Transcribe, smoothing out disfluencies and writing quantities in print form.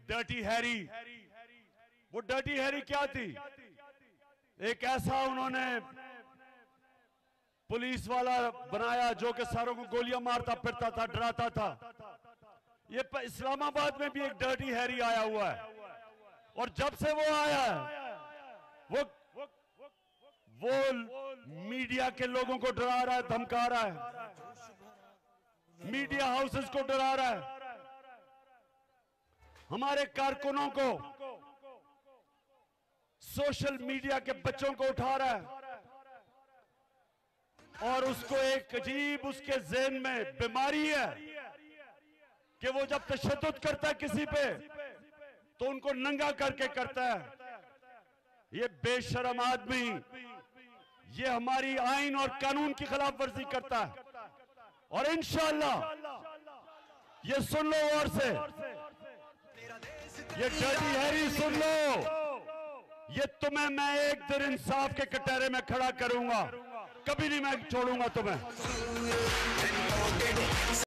Dirty Harry. वो Dirty Harry क्या थी? एक ऐसा उन्होंने पुलिस वाला बनाया जो कि सारों को गोलियां मारता फिरता था, डराता था। ये इस्लामाबाद में भी एक डर्टी हैरी आया हुआ है, और जब से वो आया है वो मीडिया के लोगों को डरा रहा है, धमका रहा है, मीडिया हाउसेस को डरा रहा है, हमारे कारकुनों को, सोशल मीडिया के बच्चों को उठा रहा है, और उसको एक अजीब उसके ज़हन में बीमारी है कि वो जब तशद्दुद करता है किसी पे तो उनको नंगा करके करता है। ये बेशरम आदमी ये हमारी आइन और कानून की खिलाफ वर्जी करता है, और इंशाअल्लाह ये सुन लो और से, ये डर्टी हैरी सुन लो, ये तुम्हें मैं एक दिन इंसाफ के कटहरे में खड़ा करूंगा, कभी नहीं मैं छोड़ूंगा तुम्हें।